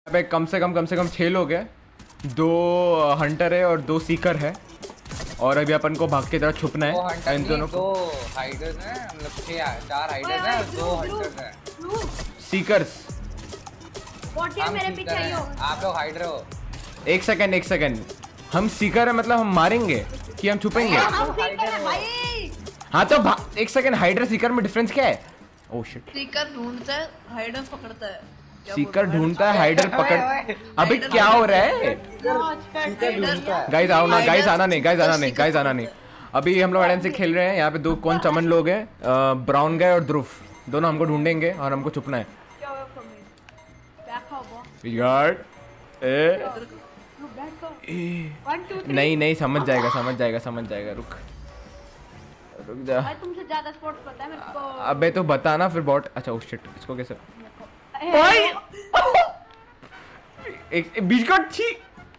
अबे कम से कम 6 लोग हैं, 2 हंटर है और 2 सीकर है, और अभी अपन को भाग के तरह छुपना है। इन दोनों को 2 हाइडर्स हैं, मतलब 4 हाइडर्स हैं और 2 हंटर्स हैं। सीकर्स मेरे पीछे आइयो। आप लोग हाइडर हो। एक सेकंड, हम सीकर है मतलब हम मारेंगे कि हम छुपेंगे? हाँ तो एक सेकंड, हाइडर सीकर में डिफरेंस क्या है? ओह शिट, सीकर ढूंढता है, हाइडर पकड़ता है। सीकर ढूंढता है, हाइडर पकड़। अबे क्या हो रहा है? गाइस आओ ना, गाइस आना नहीं। अभी हम लोग हाइड एंड सीक खेल रहे हैं। यहाँ पे 2 कौन चमन लोग हैं, ब्राउन गाय और ध्रुव, दोनों हमको ढूंढेंगे और हमको छुपना है। नहीं समझ जाएगा। रुक जा। तुमसे ज्यादा स्पोर्ट्स पता है मेरे को। अबे तो बता ना फिर बॉट। अच्छा ओ शिट, इसको कैसे भाई एक बीच का छी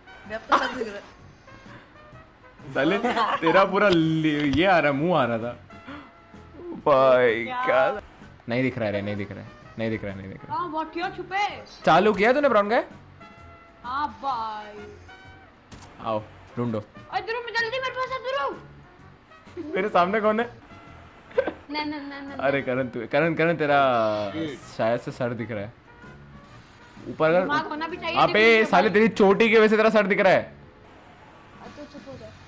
साले, तेरा पूरा ये आ रहा, मुंह आ रहा था भाई। क्या नहीं दिख रहा है। हां व्हाट क्यों छुपे? चालू किया तूने ब्राउन गाय? हां भाई आओ ढूंढो। ओए ध्रुव जल्दी मेरे पास आ ध्रुव। मेरे सामने कौन है? ना अरे करण तेरा शायद से सर दिख रहा है ऊपर। दिमाग होना भी चाहिए। अबे साले तेरी चोटी की वजह से तेरा सर दिख रहा है। तो चुप हो जा।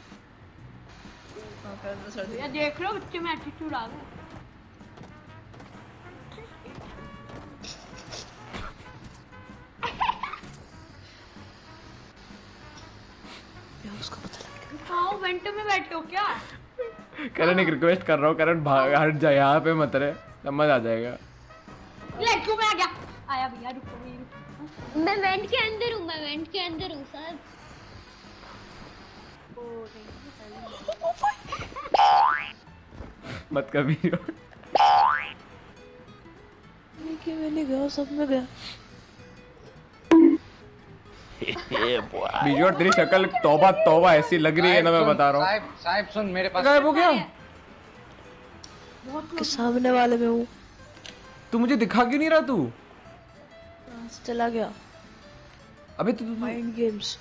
ये देख लो बच्चे में एटीट्यूड आ गया। उसको पता लग गया। हाँ वेंट में बैठे हो क्या? करण एक रिक्वेस्ट कर रहा हूँ, करण भाग हट जा यहाँ पे मत रहे, समझ आ जाएगा। लेट्स में आ गया। आया भैया रुको। मैं वेंट के अंदर हूँ सर। मत कभी मैंने गया सब में गया। बीजोर तेरी शक्ल तौबा ऐसी लग रही है ना, मैं बता रहा हूँ। साहिब सुन, मेरे पास गायब हो गया। के सामने वाले में हूँ। तू मुझे दिखा क्यों नहीं रहा? तू चला गया। अबे तू माइंड गेम्स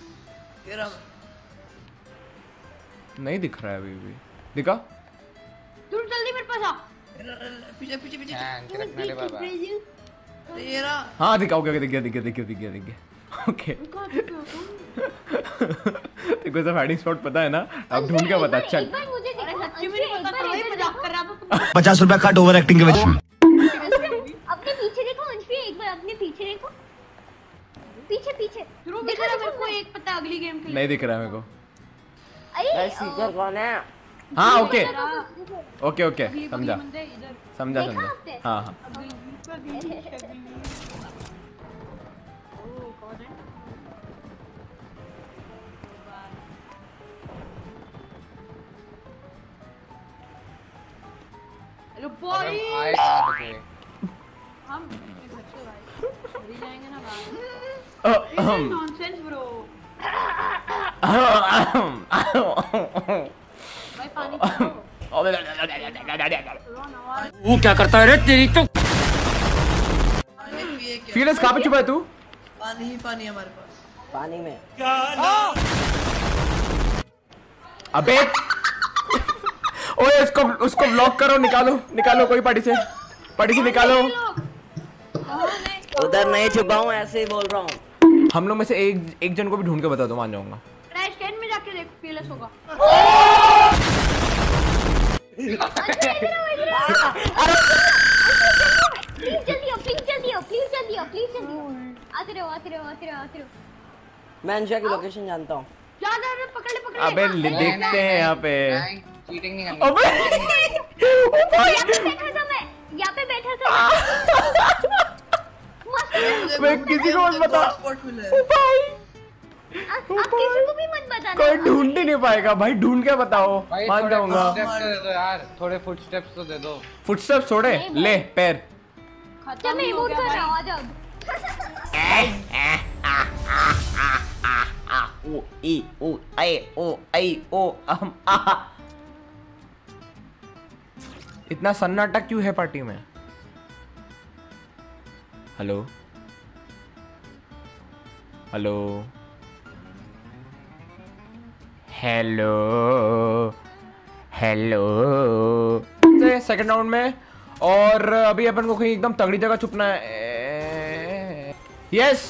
नहीं दिख रहा है अभी भी। दिखा तू जल्दी मेरे पास आ। पीछे रखना ले बाबा। तेरा हाँ दिखा। ओके दिख गया। ओके देखो सब हाइडिंग स्पॉट पता है ना, अब ढूंढ के बता। चल मुझे सच्ची में नहीं पता था, वही मजाक कर रहा था। 50 रुपया कट ओवर एक्टिंग के वजह। अपने पीछे देखो अंशु, एक बार अपने पीछे देखो। पीछे ध्रुव मेरे को एक पता अगली गेम के लिए नहीं दिख रहा है मेरे को। अरे सीकर कौन है? हाँ ओके समझा। समझा। हाँ हेलो बॉय। आए कहां थे? हम घर से भाई मर जाएंगे ना बाहर। Nonsense bro. भाई पानी पियो। वो क्या करता है रे तेरी तो। फीलिंग्स कहाँ पे छुपा है तू? पानी हमारे पास। पानी में अबे ओए उसको ब्लॉक करो, निकालो कोई पार्टी से निकालो। उधर नहीं छुपा हूँ, ऐसे ही बोल रहा हूँ। हम लोग में से एक जन को भी ढूंढ के बता दो, मान जाऊंगा। ट्रैश कैन में जाके देख, पीलस होगा। प्लीज आते रहो। मैं अंशा की लोकेशन जानता हूँ। जा पकड़। अबे देखते हैं यहाँ पे। चीटिंग नहीं करनी। अबे यहाँ पे बैठा था। मैं किसी को मत बता। आप किसी को भी मत बताना। कोई ढूंढ ही नहीं पाएगा भाई, ढूंढ के बताओ, मान जाऊंगा। यार थोड़े फुटस्टेप्स तो दे दो। फुटस्टेप्स छोड़े, ले पैर। खत्म मैं इमोट कर रहा हूँ, आ जाओ। ओ ई ओ आई ओ इतना सन्नाटा क्यों है पार्टी में? Hello hello hello hello. Second round में, और अभी अपन को कहीं एकदम तगड़ी जगह छुपना है। यस,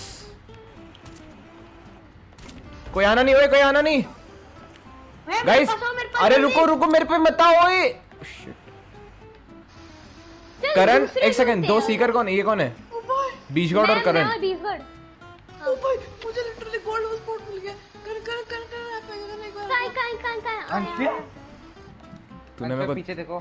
कोई आना नहीं, ओए कोई आना नहीं गाइस। अरे रुको रुको, मेरे पे मत आओ। ओए करण, एक सेकंड, दो सीकर कौन है? ये कौन है? बीच गॉड और करण। ओ भाई मुझे लिटरली गोल्ड स्पॉट मिल गया। कर एक बार। अंशिया तूने मेरे को पीछे देखो।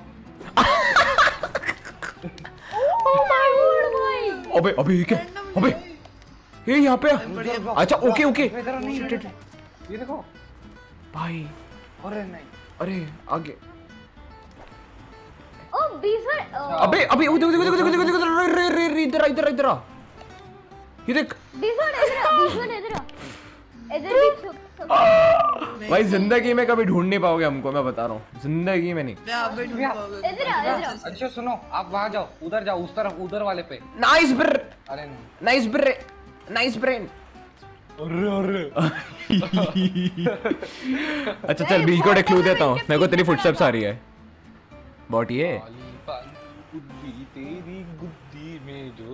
अबे अबे ये क्या? अबे ये यहाँ पे। अच्छा ओके ओके इधर नहीं, ये देखो भाई। अरे नहीं, अरे आगे। ओ 20 बार। अबे अबे देखो देखो देखो देखो देखो, रे रे रे, इधर इधर इधर आ, ये देख 20 बार इधर भी। भाई जिंदगी में कभी ढूंढ नहीं पाओगे हमको, मैं बता रहा हूँ, जिंदगी में नहीं। मैं आप भी ढूंढ पाऊंगा। इधर अच्छा सुनो, आप वहां जाओ, उधर जाओ, उस तरफ, उधर वाले पे। नाइस ब्र, अरे नहीं, नाइस ब्र, नाइस ब्रेन। अरे अच्छा चल, बीच को क्लू देता हूँ, मेरे को तेरी फुटस्टेप्स आ रही है। बॉट ये बुद्धि तेरी गुद्दी में जो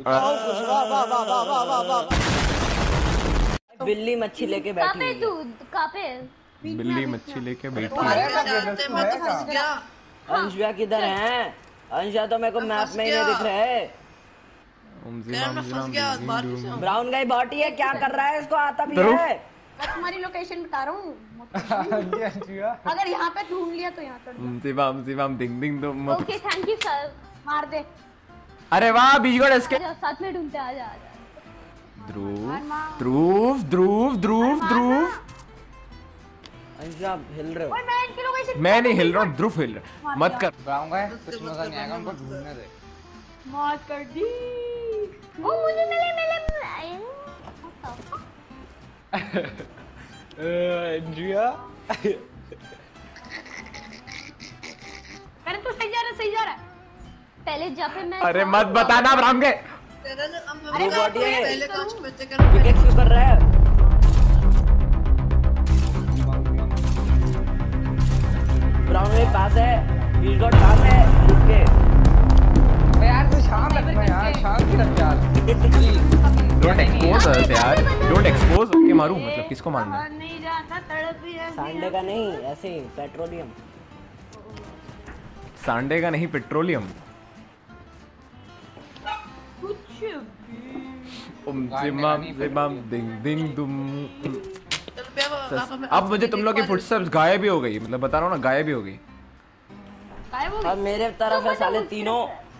बिल्ली मच्छी लेके कहाँ बैठी पे हुई है। तू? कहाँ पे? बिल्ली मच्छी लेके बैठी अरे है। जानते मैं तो फंस गया। अंशुआ किधर है? अंशुआ तो मेरे को मैप में ही नहीं दिख रहे। यार मैं फंस गया बारिश से। ब्राउन गाय बॉटी है, क्या कर रहा है? इसको आता भी ध्रुव? है। मैं तुम्हारी लोकेशन बता रहा हूँ। अंशिया अगर यहाँ पे ढूंढ लिया तो यहाँ कर दो। शिवम डिंग डिंग दो मत। Okay thank you sir. मार दे। अरे वाह, बीच को इसके। साथ में ढूंढते, आजा आजा। ध्रुव ध्रुव ध्रुव ध्रुव ध्रुव। अंशुआ हिल रहे हो? मैं इनकी लोकेशन मैं नहीं हिल रहा हूँ, ध्रुव हिल रहा है। मत कर। ब्राउन गाय, कुछ मजा नहीं आएगा, हमको ढूंढने दे। मार कर दी। वो मुझे मिले अंशिया अरे तू सही जा रहा है, सही जा रहा है। पहले जब पे मैं। अरे मत बताना ब्राउन के। वो बॉटी है। पहले कांच में से कर। पिकेक्स क्यों कर रहा है? ब्राउन गाय पास है, बीच गॉड पास है उसके। अबे यार तू शांत रख ना यार, शांति रख यार डोंट एक्सपोज अस यार, डोंट एक्सपोज। के मारूं मतलब किसको मारना है? नहीं जाता, तड़प भी है। सांडे का नहीं, ऐसे ही पेट्रोलियम। सांडे का नहीं, पेट्रोलियम। कुछ जिमाम जिमाम डिंग डिंग दुम। चल पे अब अब मुझे तुम लोग की फुटस्टेप्स गायब ही हो गई, मतलब बता रहा हूँ ना, गायब ही हो गई। गायब हो अब मेरे तरफ है साले तीनों।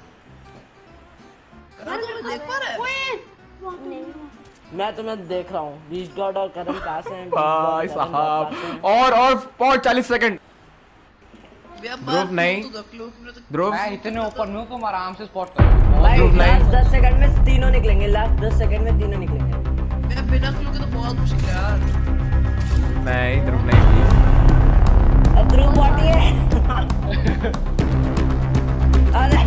देख पा रहा है। मैं तुम्हें देख रहा हूँ। बीच गॉड और करण पास हैं। भाई साहब, और 40 सेकंड। ध्रुव नहीं, ध्रुव मैं इतने ऊपर में हूँ, तुम आराम से स्पॉट कर। भाई ध्रुव नहीं। लास्ट 10 सेकंड में तीनों निकलेंगे। लास्ट 10 सेकंड में तीनों निकलेंगे। मैं बिना क्लू के तो बहुत मुश्किल है यार। नहीं, ध्रुव नहीं। ध्रुव बॉटी है। अरे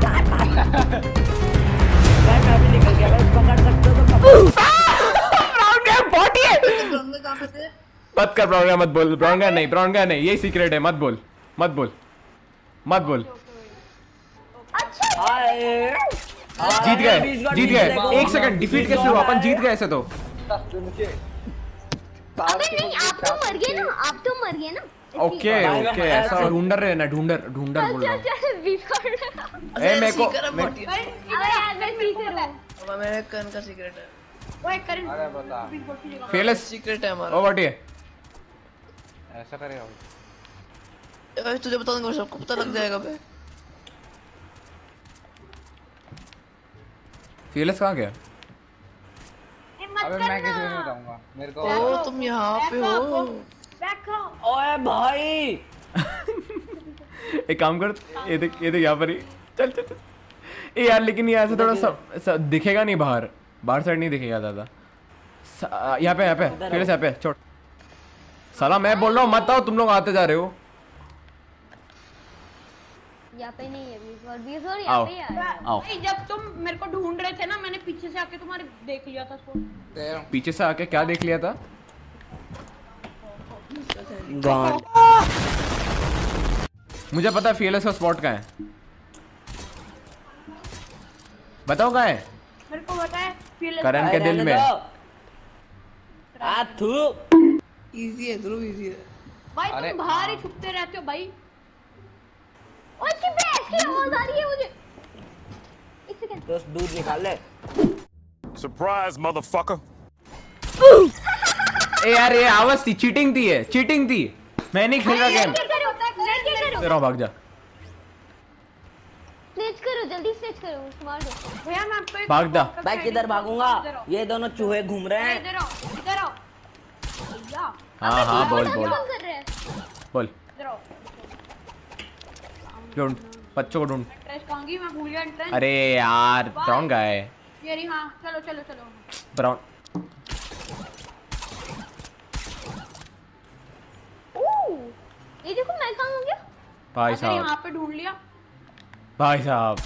मैं भी निकल गया। भाई पकड़ सकते हो तो पकड़ो। ब्राउन का बॉटी है। हमने कहां पे थे? मत कर ब्राउन का, मत बोल। ब्राउन का नहीं, ब्राउन का नहीं, यही सीक्रेट है। मत बोल, मत बोल, मत बोल। हाय जीत गए, जीत गए। एक सेकंड, डिफीट कैसे हुआ? अपन जीत गए ऐसे तो। अबे नहीं, आप तो मर गए ना, आप तो मर गए ना। ओके ओके, ऐसा ढूंढर रहे ना, ढूंढर ढूंढर बोल रहा हूँ। चल बिफोर। ए मेरे को अबे यार मैं सीकर हूँ। अब मेरे कन का सीक्रेट है। ओए करण। अरे बता, फेलस सीक्रेट है हमारा। ओ बॉटी है। ऐसा करेगा ओए तुझे बता दूंगा, सबको पता लग जाएगा बे। फेलस कहाँ गया? अबे मैं किसी को नहीं बताऊंगा, मेरे को। ओ तुम यहाँ पे हो। बैक ओए भाई एक काम कर, ये देख यहाँ पर ही। चल चल चल। ए यार लेकिन ये ऐसे थोड़ा सा दिखेगा नहीं, बाहर साइड नहीं दिखेगा ज्यादा। यहाँ पे फेलस यहाँ पे छोड़। साला मैं बोल रहा हूँ मत आओ, तुम लोग आते जा रहे हो। यहाँ पे नहीं है बीस और यहाँ आओ। पे ही है। आओ भाई जब तुम मेरे को ढूंढ रहे थे ना, मैंने पीछे से आके तुम्हारे देख लिया था स्पॉट। पीछे से आके क्या देख लिया था? गॉड। मुझे पता है फीयरलेस का स्पॉट कहाँ है। बताओ कहाँ है? मेरे को पता है fearless करण के दिल में। थू। इजी है ध्रुव, इजी है। भाई अरे तुम बाहर ही छुपते रहते हो भाई। और चिपे ऐसी आवाज आ रही है मुझे। एक सेकंड। तो दूध निकाल ले। Surprise, motherfucker. ए यार ये आवाज थी, चीटिंग थी, है चीटिंग थी। मैं नहीं खेल रहा गेम। क्या करो तेरा भाग जा। स्नेच करो, जल्दी स्नेच करो, मार दो। भैया मैं आपको एक भाग जा। भाई किधर भागूंगा? ये दोनों चूहे घूम रहे हैं। इधर आओ, इधर आओ भैया, हाँ हाँ बोल बोल कौन कर रहे हैं? बोल। इधर आओ। ढूंढ बच्चों को ढूंढ। एंट्रेंस कहूंगी मैं, भूल गया एंट्रेंस। अरे यार ब्राउन का है। ये रही, हाँ चलो चलो चलो। ब्राउन। ये देखो मैं कहाँ हो गया? भाई अगर साहब, यहाँ पे ढूंढ लिया। भाई साहब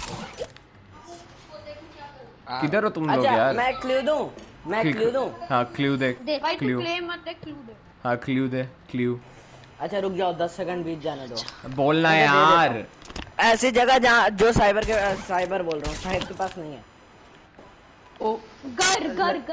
किधर हो तुम लोग अच्छा यार? मैं क्लू दूं? मैं क्लू दूं? हाँ क्लू दे। देख भाई तू Clue. क्लेम मत दे, क्लू दे। हाँ क्लू दे, क्लू अच्छा रुक जाओ, 10 सेकंड बीत जाने दो। बोलना है मैं दे यार। ऐसी जगह जहाँ जो साइबर बोल रहा हूँ, साहिब के पास नहीं है। ओ घर घर घर।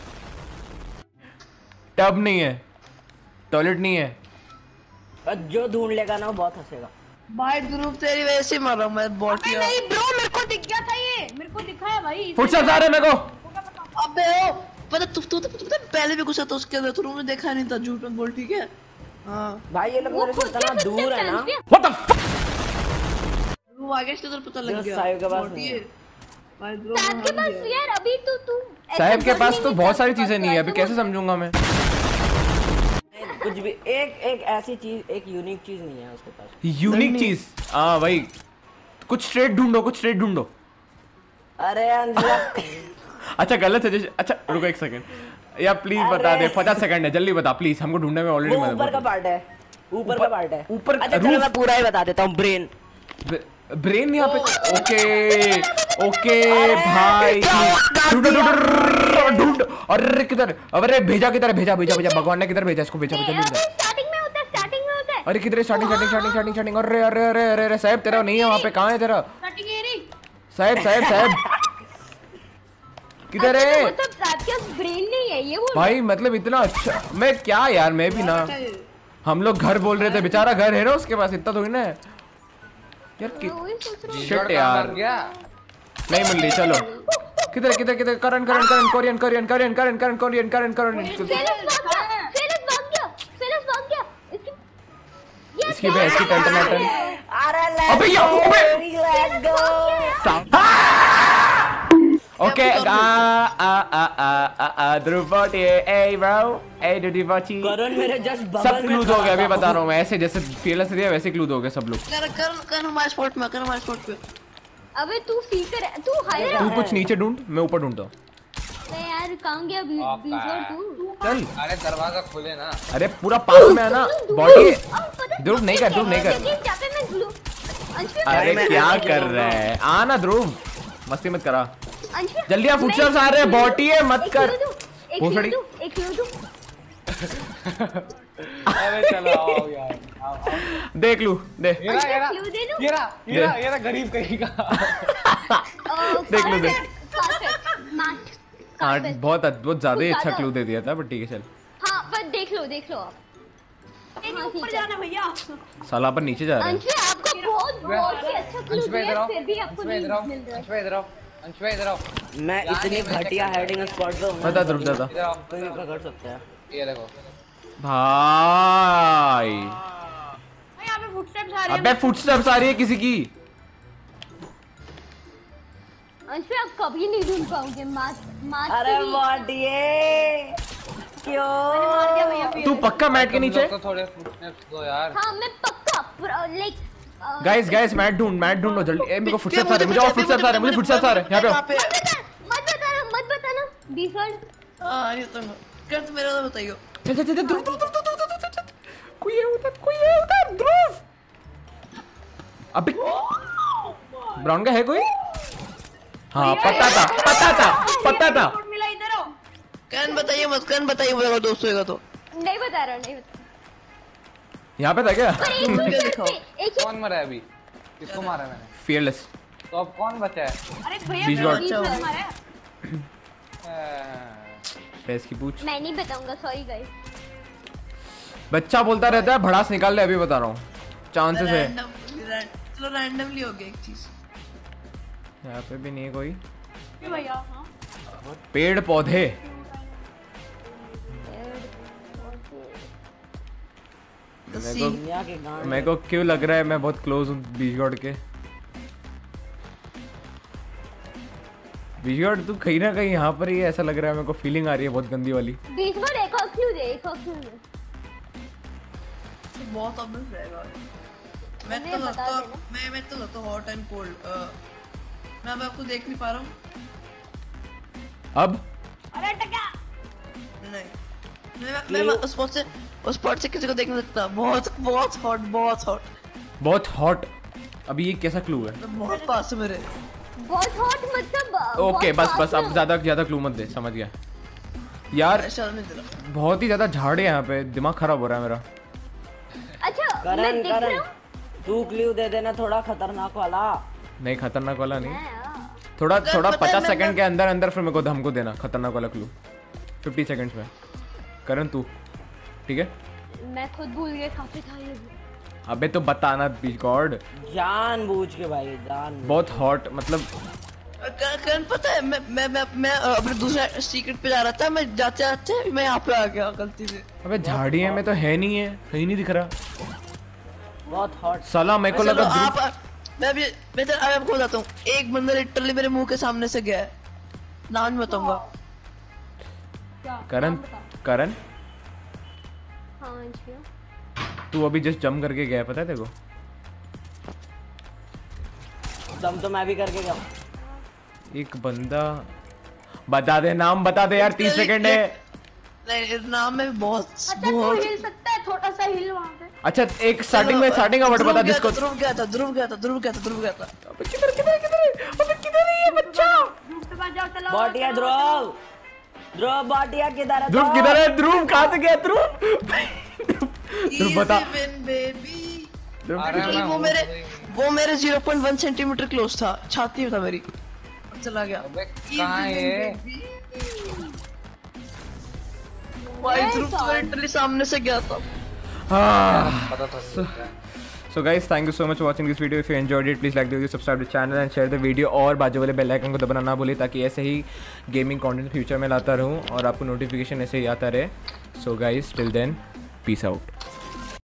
टब नहीं है, टॉयलेट नहीं है। और जो ढूंढ लेगा ना वो बहुत हंसेगा। भाई ध्रुव तेरी वजह से मर रहा हूँ मैं, बहुत अबे नहीं ब्रो, मेरे को दिख गया था, ये मेरे को दिखा है भाई। फुटस्टेप्स आ रहे हैं मेरे को। अबे ओ पता तू पहले भी घुसा था उसके अंदर, तुमने देखा नहीं था, झूठ मत बोल ठीक है। हाँ भाई ये लोग मेरे से इतना दूर है ना। What the fuck? ध्रुव आगे से तुझे पता लग जो गया। साहिब के पास बहुत नहीं ही है। भाई ध्रुव साहब के पास यार अभी तो तू साहब के पास तो बहुत सारी चीजें नहीं है, अभी कैसे समझूंगा मैं? कुछ भी एक ऐसी चीज, एक यूनिक चीज नहीं है उसके पास। यूनिक चीज। हाँ भाई कुछ स्ट्रेट ढूंढो, कुछ स्ट्रेट ढूंढो। अरे अंजना। अच्छा गलत सजेशन। अच्छा रुको एक सेकंड या प्लीज बता दे, 50 सेकंड है, जल्दी बता प्लीज, हमको ढूंढने में ऑलरेडी वो ऊपर का मदद। पार्ट है, ऊपर का पार्ट है। ऊपर अच्छा चलो मैं पूरा ही बता देता हूँ। ब्रेन। ब्रेन यहाँ पे। ओके ओके भाई ढूंढ ढूंढ ढूंढ। अरे किधर? अरे भेजा किधर? भेजा भेजा भेजा, भगवान ने किधर भेजा इसको? भेजा भेजा भेजा। स्टार्टिंग में होता है, स्टार्टिंग में होता है। अरे किधर? Starting starting starting starting starting. अरे अरे अरे अरे अरे साहब तेरा नहीं है वहाँ पे, कहाँ है तेरा? स्टार्टिंग ये रही। साहब साहब साहब किधर है? मतलब साहब के ब्रेन नहीं है ये वो। भाई मतलब इतना अच्छा, मैं क्या यार, मैं भी ना, हम लोग घर बोल रहे थे, बेचारा घर है ना उसके पास, इतना थोड़ी ना है यार। शिट यार नहीं मिल रही। चलो किधर किधर किधर? Karan Karan Karan Korean Korean Karan Karan Karan Korean Karan Karan. इसकी भैंस की टंटनाटन। अबे यार ओके ध्रुव बॉटी ए ब्रो ए ड्यूटी बॉटी। करण मेरे जस्ट सब बगल में क्लूज हो गए, अभी बता रहा हूँ मैं, ऐसे जैसे फीयरलेस दिया वैसे क्लूज हो गए सब लोग। कर हमारे स्पॉट में, कर हमारे स्पॉट पे। अबे तू सीकर है, तू हायर तू कुछ नीचे ढूंढ, मैं ऊपर ढूंढता हूँ। मैं यार कहाँ गया बीजोर तू? चल अरे दरवाजा खोले ना। अरे पूरा पास में है ना बॉडी। ध्रुव नहीं कर, ध्रुव नहीं कर। अरे क्या कर रहा है? आना ध्रुव, मस्ती मत करा। जल्दी आ, फुटस्टेप्स आ रहे हैं, बॉटी है मत कर। भोसड़ी। एक क्लू दूं। अरे चलो आओ यार, आओ आओ। देख लू दे। ये रहा क्लू दे दूं? ये रहा गरीब कहीं का। देख लो देख। मैट। हाँ बहुत ज्यादा ही अच्छा क्लू दे दिया था, बट ठीक है चल। हाँ पर देख लो आप। हाँ, ऊपर जाना भैया। साला पर नीचे जा रहा है। अंशु आपको बहुत ही अच्छा क्लू अंश पे दिया, इधर आओ, फिर भी आपको अंश पे नहीं इधर आओ, मिल रहा। अंश पे इधर आओ, अंश पे इधर आओ। मैं इतनी घटिया हेडिंग स्पॉट पे हूँ ना, बता ध्रुव दादा। इधर आओ, कोई भी पकड़ सकता है। ये देखो। भाई यहाँ पे फुटस्टेप्स आ रहे हैं। अबे फुटस्टेप्स आ रही है किसी की। अंशु आप कभी नहीं ढूंढ पाओगे मास्क। अरे बॉटिए क्यों? तू पक्का मैट के नीचे? तो थोड़े फुटस्टेप्स दो यार। हाँ मैं पक्का लाइक गाइस मैट ढूंढो जल्दी। मेरे को फुटस्टेप्स आ रहे हैं, मुझे और फुटस्टेप्स आ रहे हैं, मुझे फुटस्टेप्स आ रहे हैं। यहाँ पे आओ। मत बताना डिफॉल्ट। हाँ ये तो कर, तो मेरे को बताइयो। चल चल चल ध्रुव कोई है उधर ध्रुव। अबे ब्राउन का है कोई? हाँ पता था। मिला इधर आओ। करण बताइए मत, करण बताइए मेरा दोस्त होएगा तो। नहीं बता रहा, नहीं बता। यहाँ पे था क्या? कौन मरा है अभी? किसको मारा है मैंने? फियरलेस। तो अब कौन बचा है? अरे भैया बीच गॉड। बीच में मारा है। पैस की पूछ। मैं नहीं बताऊंगा, सॉरी गाइस। बच्चा बोलता रहता है भड़ास निकाल ले, अभी बता रहा हूँ चांसेस है। चलो रैंडमली हो गया एक चीज। यहाँ पे भी नहीं है कोई। क्यों भैया? हाँ पेड़ पौधे। मेरे को क्यों लग रहा है मैं बहुत क्लोज हूँ बीच गॉड के। बीच गॉड तू कहीं ना कहीं यहाँ पर ही है, ऐसा लग रहा है मेरे को, फीलिंग आ रही है बहुत गंदी वाली। बीच में एक और क्लू दे, एक और क्लू दे। बहुत ऑब्वियस रहेगा। मैं तो लगता हॉट एंड कोल्ड। मैं अब आपको देख नहीं पा रहा हूँ। अब अरे टका। नहीं मैं उस स्पॉट से किसी को देख नहीं सकता। बहुत हॉट। अभी ये कैसा क्लू है? बहुत पास है मेरे। बहुत हॉट मतलब ओके बस अब ज्यादा क्लू मत दे, समझ गया यार। ऐसा नहीं दिला। बहुत ही ज्यादा झाड़ है यहाँ पे, दिमाग खराब हो रहा है मेरा। अच्छा करण तू क्लू दे देना थोड़ा खतरनाक वाला। नहीं खतरनाक वाला नहीं, थोड़ा 50 सेकंड के अंदर फिर मेरे को हमको देना खतरनाक वाला क्लू 50 सेकंड्स में। करण तू ठीक है? मैं खुद भूल गया कहाँ पे था ये। अबे तो बताना बीच गॉड। जानबूझ के भाई, जान बहुत हॉट मतलब। करण पता है मैं अपने दूसरे सीक्रेट पे जा रहा था। मैं जाते मैं यहाँ पे आ गया गलती से। अबे झाड़ियों में तो है नहीं है, कहीं नहीं दिख रहा। बहुत हॉट साला मेरे को लगा मैं आपको बताता हूँ। एक बंदा लिटरली मेरे मुंह के सामने से गया है, नाम नहीं बताऊंगा। करण हाँ इसलिए तू अभी जस्ट जंप करके गया, पता है तेरे को? दम तो मैं भी करके गया। एक बंदा बता दे, नाम बता दे यार, 30 सेकंड है। नहीं नाम में बहुत अच्छा तू हिल सकता है, छोटा सा हिल वहाँ पे। अच्छा एक स्टार्टिंग का वर्ड बता जिसको। ध्रुव गया था। अबे किधर है ये बच्चा? रूट पे बात जाओ, चलो बाटिया ध्रुव बाटिया किधर है? ध्रुव कहाँ से गया? ध्रुव बता। वो मेरे 0.1 सेंटीमीटर क्लोज था, छाती में था मेरी, चला गया। कहाँ है ये? भाई ध्रुव तो लिटरली सामने से गया था। पता था। So guys, thank you so much for watching this video. If you enjoyed it, please like the video, subscribe to the channel and share the video. और बाजू वाले बेल आइकन को दबाना ना भूलें ताकि ऐसे ही गेमिंग कंटेंट फ्यूचर में लाता रहूं और आपको नोटिफिकेशन ऐसे ही आता रहे. So guys, till then, peace out.